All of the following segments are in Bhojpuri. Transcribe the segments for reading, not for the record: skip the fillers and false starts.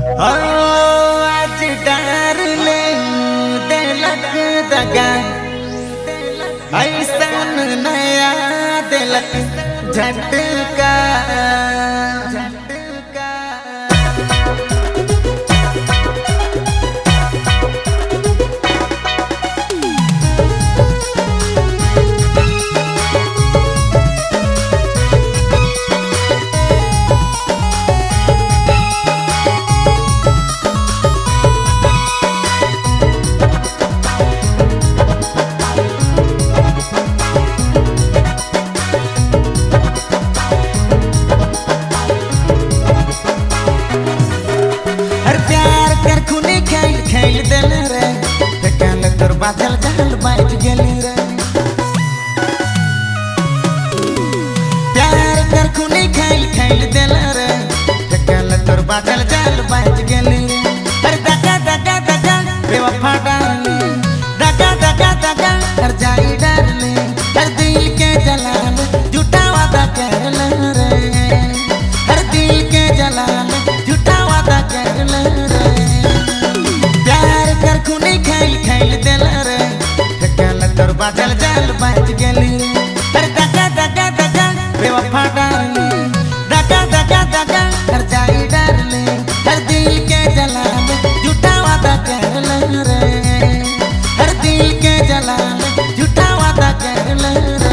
आज डार्लिंग दिलक दगा ऐसन नया दिलक झटका खेल दिल रे फेकल तोर बादल जल बैठ गेली रे प्यार कर खूनी खेल खेल दिल रे फेकल तोर बादल जल बैठ गेली रे अरे दगा दगा दगा बेवफा डार्लिंग दगा दगा दगा कर जाई डार्लिंग हर दिल के जलाल झूठा वादा कर ले रे हर दिल के जलाल झूठा वादा कर ले रे खेल खेल दिल रे फेकल तोर बादल जल बैठ गेली रे अरे दगा दगा दगा बेवफा डार्लिंग दगा दगा दगा कर जाई डार्लिंग हर दिल के जलाल झूठा वादा कर ले रे हर दिल के जलाल झूठा वादा कर ले रे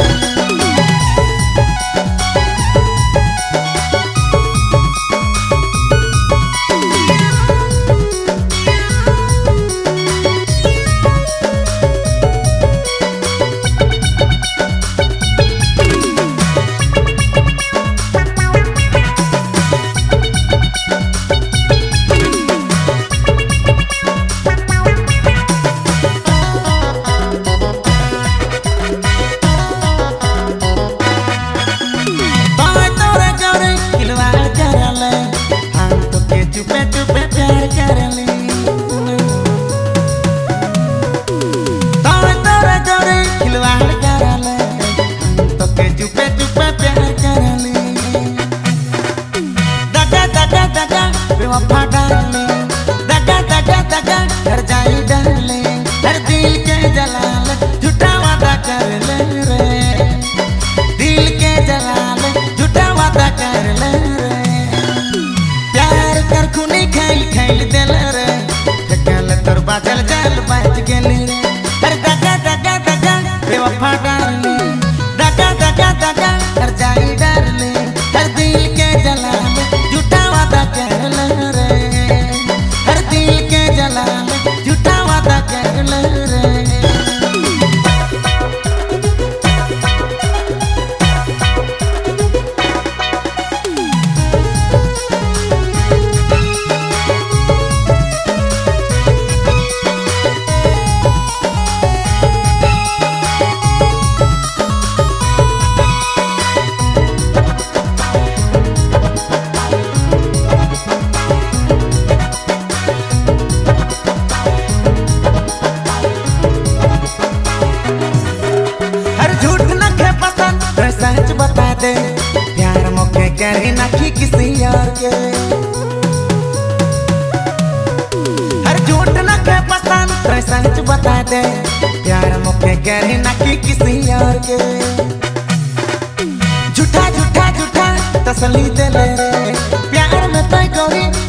बेवफा डार्लिंग दगा दगा दगा कर जाई डार्लिंग हर दिल के जलाल झूठा वादा कर ले रे दिल के जलाल झूठा वादा कर ले रे प्यार कर खूनी खेल खेल दिल रे फेकल तोर बादल जल बैठ गेली रे अरे दगा दगा दगा बेवफा डार्लिंग दगा दगा दगा कर जाई डार्लिंग हर दिल के जलाल झूठा वादा कर ले रे हर दिल के जलाल झूठा वादा कर ले रे सच बता दे प्यार मौके करे ना कि किसी और के हर झूठ न के पसंद तो सच बता दे प्यार मौके करे ना कि किसी और के झूठा झूठा झूठा तसल्ली दे ले रे प्यार में तो गौरी